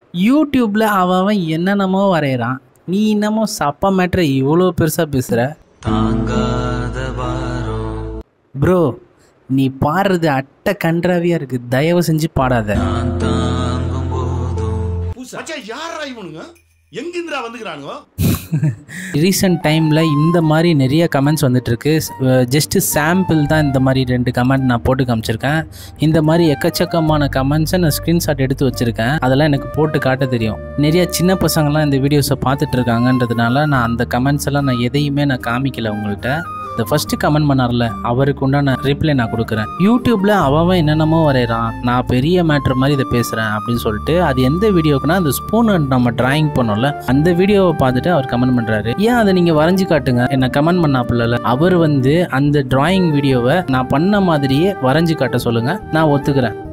யூடியூப்ல அவன் என்னென்னமோ வரைகிறான், நீ என்னமோ சப்பா மேட்ரை இவ்வளோ பெருசாக பேசுகிற. ப்ரோ நீ பாடுறது அட்டை கன்றாவியாக இருக்குது, தயவு செஞ்சு பாடாத. ரீசெண்ட் டைமில் இந்த மாதிரி நிறைய கமெண்ட்ஸ் வந்துட்டுருக்கு. ஜஸ்ட்டு சாம்பிள் தான் இந்த மாதிரி 2 கமெண்ட் நான் போட்டு காமிச்சிருக்கேன். இந்த மாதிரி எக்கச்சக்கமான கமெண்ட்ஸை நான் ஸ்க்ரீன்ஷாட் எடுத்து வச்சுருக்கேன். அதெல்லாம் எனக்கு போட்டு காட்ட தெரியும். நிறைய சின்ன பசங்கள்லாம் இந்த வீடியோஸை பார்த்துட்டு இருக்காங்கன்றதுனால நான் அந்த கமெண்ட்ஸ் எல்லாம் நான் எதையுமே நான் காமிக்கல உங்கள்கிட்ட. இந்த ஃபர்ஸ்ட் கமெண்ட் பண்ணார்ல அவருக்கு உண்டான ரிப்ளை நான் கொடுக்குறேன். யூடியூப்ல அவன் என்னென்னமோ வரைகிறான், நான் பெரிய மேட்ரு மாதிரி இதை பேசுகிறேன் அப்படின்னு சொல்லிட்டு, அது எந்த வீடியோக்குன்னா அந்த ஸ்பூன் நம்ம டிராயிங் பண்ணோம்ல அந்த வீடியோவை பார்த்துட்டு அவர் கமெண்ட் பண்ணுறாரு. ஏன் அதை நீங்கள் வரைஞ்சி காட்டுங்க என்ன கமெண்ட் பண்ணாப்புல. அவர் அந்த டிராயிங் வீடியோவை நான் பண்ண மாதிரியே வரைஞ்சி காட்ட சொல்லுங்கள், நான் ஒத்துக்கிறேன்.